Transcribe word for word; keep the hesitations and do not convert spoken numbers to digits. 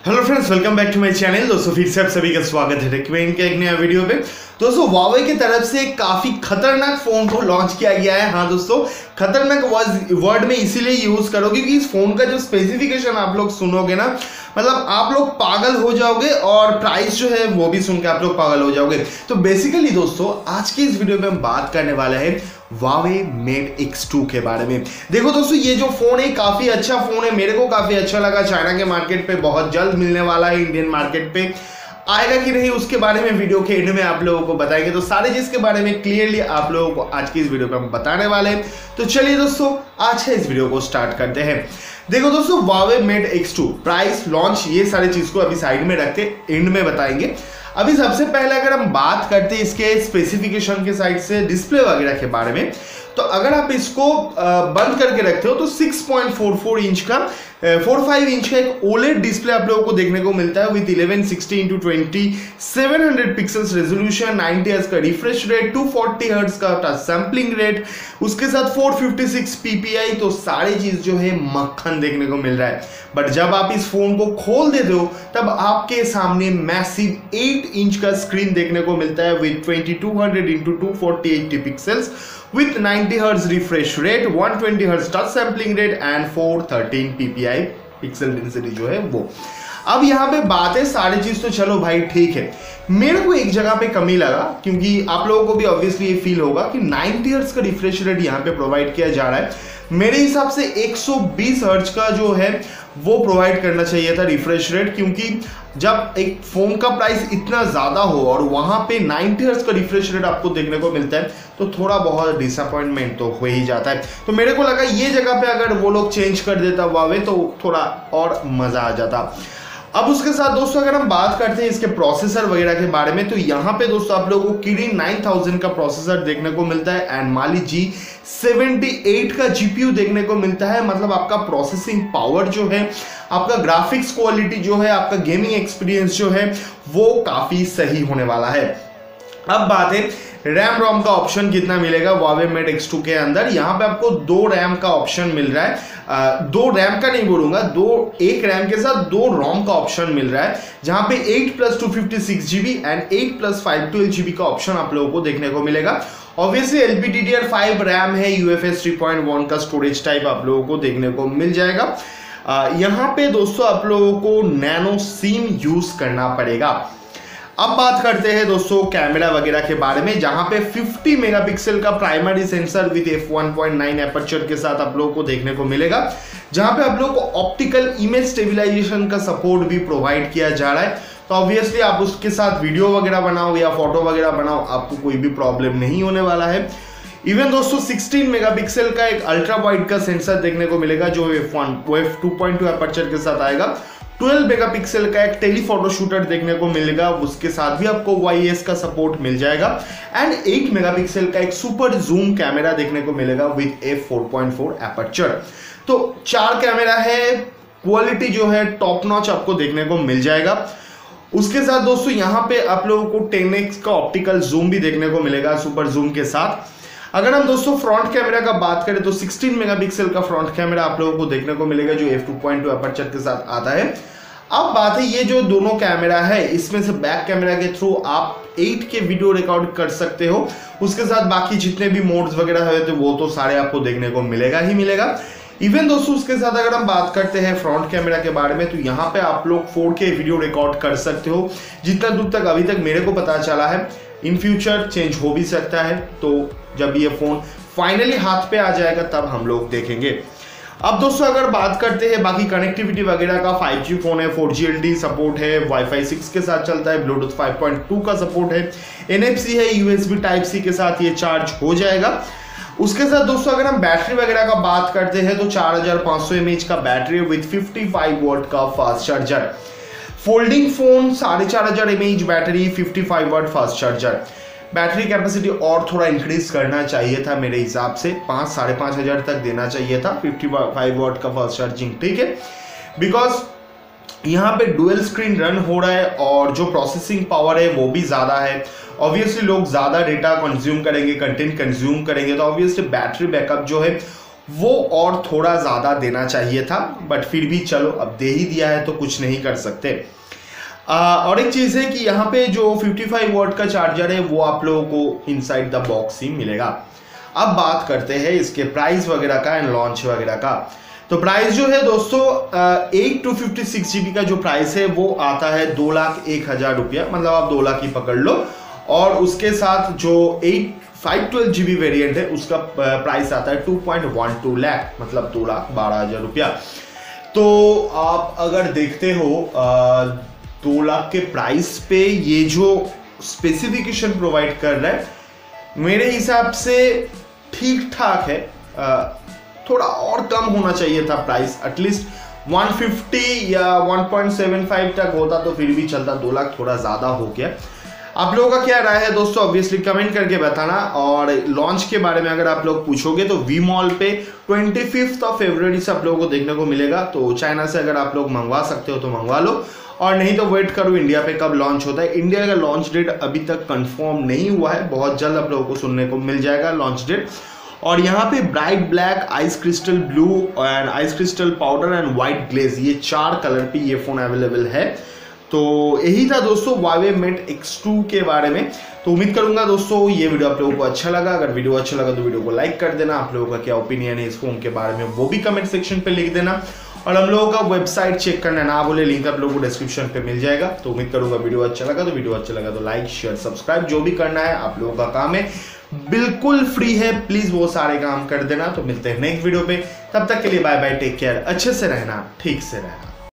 Hello friends, welcome back to my channel. दोस्तों फिर से आप सभी का स्वागत है टेकमेंट के एक नया वीडियो पे। दोस्तों Huawei की तरफ से एक काफी खतरनाक फोन को लॉन्च किया गया है। हाँ दोस्तों, खतरनाक वर्ड में इसीलिए यूज करो क्योंकि इस फोन का जो स्पेसिफिकेशन आप लोग सुनोगे ना, मतलब आप लोग पागल हो जाओगे और प्राइस जो है वो भी सुन के आप लोग पागल हो जाओगे। तो बेसिकली दोस्तों आज की इस वीडियो में हम बात करने वाले हैं Huawei Mate एक्स टू के बारे में। देखो दोस्तों, ये जो फोन है काफी अच्छा फोन है, मेरे को काफी अच्छा लगा। चाइना के मार्केट पे बहुत जल्द मिलने वाला है, इंडियन मार्केट पे आएगा कि नहीं उसके बारे में वीडियो के एंड में आप लोगों को बताएंगे। तो सारे चीज के बारे में क्लियरली आप लोगों को आज की इस वीडियो पे हम बताने वाले हैं। तो चलिए दोस्तों आज के इस वीडियो को स्टार्ट करते हैं। देखो दोस्तों, Huawei Mate X two price, launch, ये सारी चीज को अभी साइड में रखते एंड में बताएंगे। अभी सबसे पहले अगर हम बात करते हैं इसके स्पेसिफिकेशन के साइड से, डिस्प्ले वगैरह के बारे में, तो अगर आप इसको बंद करके रखते हो तो six point four four inch का फोर फाइव इंच का एक ओलेड डिस्प्ले आप लोगों को देखने को मिलता है with eleven sixty into twenty seven hundred pixels resolution, ninety hertz का refresh rate, two forty hertz का टच सैंपलिंग रेट, उसके साथ फोर फिफ्टी सिक्स पीपीआई। तो सारी चीज जो है मक्खन देखने को मिल रहा है। बट जब आप इस फोन को खोल देते हो तब आपके सामने मैसिव एट इंच का स्क्रीन देखने को मिलता है with twenty two hundred into two forty eighty pixels with ninety hertz refresh rate, one twenty hertz touch sampling rate and four thirteen P P I pixel density जो है वो। अब यहाँ पे बात है सारी चीज तो चलो भाई ठीक है, मेरे को एक जगह पे कमी लगा क्योंकि आप लोगों को भी ऑब्वियसली ये फील होगा कि नाइंटी हर्ट्ज का रिफ्रेश रेट यहाँ पे प्रोवाइड किया जा रहा है। मेरे हिसाब से एक सौ बीस हर्ट्ज का जो है वो प्रोवाइड करना चाहिए था रिफ्रेश रेट, क्योंकि जब एक फोन का प्राइस इतना ज्यादा हो और वहां पे नाइंटी हर्ट्ज का रिफ्रेश रेट आपको देखने को मिलता है तो थोड़ा बहुत डिसअपॉइंटमेंट तो हो ही जाता है। तो मेरे को लगा ये जगह पे अगर वो लोग चेंज कर देता Huawei तो थोड़ा और मजा आ जाता। अब उसके साथ दोस्तों अगर हम बात करते हैं इसके प्रोसेसर वगैरह के बारे में, तो यहाँ पे दोस्तों आप लोगों को किरिन नाइन थाउज़ेंड का प्रोसेसर देखने को मिलता है and Mali G seventy eight का जीपीयू देखने को मिलता है। मतलब आपका प्रोसेसिंग पावर जो है, आपका ग्राफिक्स क्वालिटी जो है, आपका गेमिंग एक्सपीरियंस जो है वो काफी सही होने वाला है। अब बात है रैम रोम का ऑप्शन कितना मिलेगा Huawei Mate एक्स टू के अंदर। यहाँ पे आपको दो रैम का ऑप्शन मिल रहा है, आ, दो रैम का नहीं बोलूंगा, दो एक रैम के साथ दो रोम का ऑप्शन मिल रहा है, जहां पे eight plus two fifty six GB and eight plus five twelve GB का ऑप्शन आप लोगों को देखने को मिलेगा। Obviously L P D D R five RAM है, U F S three point one का स्टोरेज टाइप आप लोगों को देखने को मिल जाएगा। आ, यहाँ पे दोस्तों आप लोगों को नैनो सिम यूज करना पड़ेगा। अब बात करते हैं दोस्तों कैमरा वगैरह के बारे में, जहां पे फिफ्टी मेगापिक्सल का primary sensor with F one point nine aperture के साथ आप लोगों को देखने को मिलेगा, जहां पे आप लोगों को ऑप्टिकल इमेज स्टेबलाइजेशन का सपोर्ट भी प्रोवाइड किया जा रहा है। तो ऑब्वियसली आप उसके साथ वीडियो वगैरह बनाओ या फोटो वगैरह बनाओ, आपको कोई भी प्रॉब्लम नहीं होने वाला है। इवन दोस्तों सिक्सटीन मेगापिक्सल का एक अल्ट्रा वाइड का सेंसर देखने को मिलेगा जो एफ वन वो F two point two aperture के साथ आएगा। ट्वेल्व मेगापिक्सल का एक टेलीफोटो शूटर देखने को मिलेगा, उसके साथ भी आपको वाई एस का सपोर्ट मिल जाएगा एंड एट मेगापिक्सल का एक सुपर जूम कैमरा देखने को मिलेगा with F four point four aperture. तो चार कैमरा है, क्वालिटी जो है टॉप नॉच आपको देखने को मिल जाएगा। उसके साथ दोस्तों यहाँ पे आप लोगों को टेन एक्स का ऑप्टिकल जूम भी देखने को मिलेगा सुपर जूम के साथ। अगर हम दोस्तों फ्रंट कैमरा का बात करें तो सिक्सटीन मेगापिक्सल का फ्रंट कैमरा आप लोगों को देखने को मिलेगा जो F two point two aperture के साथ आता है। अब बात है ये जो दोनों कैमरा है, इसमें से बैक कैमरा के थ्रू आप एट के वीडियो रिकॉर्ड कर सकते हो। उसके साथ बाकी जितने भी मोड्स वगैरह है तो वो तो सारे आपको देखने को मिलेगा ही मिलेगा। इवन दोस्तों उसके साथ अगर हम बात करते हैं फ्रंट कैमरा के बारे में, तो यहाँ पे आप लोग फोर के वीडियो रिकॉर्ड कर सकते हो। जितना दूर तक अभी तक मेरे को पता चला है, इन फ्यूचर चेंज हो भी सकता है। तो जब ये फोन फाइनली हाथ पे आ जाएगा तब हम लोग देखेंगे। अब दोस्तों अगर बात करते हैं बाकी कनेक्टिविटी वगैरह का, फाइव जी फोन है, four G L T support है, वाईफाई सिक्स के साथ चलता है, ब्लूटूथ फाइव पॉइंट टू का सपोर्ट है, एन एफ सी है, U S B type C के साथ ये चार्ज हो जाएगा। उसके साथ दोस्तों अगर हम बैटरी वगैरह का बात करते हैं तो चार हजार पाँच सौ एम एच का battery with fifty five watt का फास्ट चार्जर। फोल्डिंग फोन साढ़े चार हजार M H battery, fifty five watt fast charger. Battery capacity और थोड़ा इंक्रीज करना चाहिए था मेरे हिसाब से, पाँच साढ़े पाँच हजार तक देना चाहिए था, फिफ्टी फाइव वॉट का फास्ट चार्जिंग, ठीक है। बिकॉज यहाँ पे डुअल स्क्रीन रन हो रहा है और जो प्रोसेसिंग पावर है वो भी ज़्यादा है। ऑब्वियसली लोग ज़्यादा डेटा कंज्यूम करेंगे, कंटेंट कंज्यूम करेंगे, तो ऑब्वियसली बैटरी बैकअप जो है वो और थोड़ा ज़्यादा देना चाहिए था, बट फिर भी चलो अब दे ही दिया है तो कुछ नहीं कर सकते। आ, और एक चीज़ है कि यहाँ पे जो पचपन वॉट का चार्जर है वो आप लोगों को इनसाइड द बॉक्स ही मिलेगा। अब बात करते हैं इसके प्राइस वगैरह का एंड लॉन्च वगैरह का। तो प्राइस जो है दोस्तों eight two fifty six G B का जो प्राइस है वो आता है दो लाख एक हजार रुपया, मतलब आप दो लाख ही पकड़ लो। और उसके साथ जो eight five twelve G B variant है उसका प्राइस आता है two point one two lakh, मतलब दो लाख बारह हजार रुपया। तो आप अगर देखते हो दो लाख के प्राइस पे ये जो स्पेसिफिकेशन प्रोवाइड कर रहा है, मेरे हिसाब से ठीक ठाक है। आ, थोड़ा और कम होना चाहिए था प्राइस, एटलीस्ट वन फिफ्टी या वन पॉइंट सेवन फाइव तक होता तो फिर भी चलता। दो लाख थोड़ा ज़्यादा हो गया। आप लोगों का क्या राय है दोस्तों, ऑब्वियसली कमेंट करके बताना। और लॉन्च के बारे में अगर आप लोग पूछोगे तो वी मॉल पे ट्वेंटी फिफ्थ ऑफ फरवरी से आप लोगों को देखने को मिलेगा। तो चाइना से अगर आप लोग मंगवा सकते हो तो मंगवा लो, और नहीं तो वेट करो इंडिया पे कब लॉन्च होता है। इंडिया का लॉन्च डेट अभी तक कंफर्म नहीं हुआ है, बहुत जल्द आप लोगों को सुनने को मिल जाएगा लॉन्च डेट। और यहाँ पे bright black, ice crystal blue and ice crystal powder and white glaze, ये चार कलर पे ये फोन अवेलेबल है। तो यही था दोस्तों Huawei Mate एक्स टू के बारे में। तो उम्मीद करूंगा दोस्तों ये वीडियो आप लोगों को अच्छा लगा। अगर वीडियो अच्छा लगा तो वीडियो को लाइक कर देना। आप लोगों का क्या ओपिनियन है इस फोन के बारे में वो भी कमेंट सेक्शन पे लिख देना। और हम लोगों का वेबसाइट चेक करना ना बोले, लिंक आप लोगों को डिस्क्रिप्शन पे मिल जाएगा। तो उम्मीद करूंगा वीडियो अच्छा लगा तो वीडियो अच्छा लगा तो लाइक शेयर सब्सक्राइब जो भी करना है आप लोगों का काम है, बिल्कुल फ्री है, प्लीज वो सारे काम कर देना। तो मिलते हैं नेक्स्ट वीडियो पे, तब तक के लिए बाय बाय, टेक केयर, अच्छे से रहना, ठीक से रहना।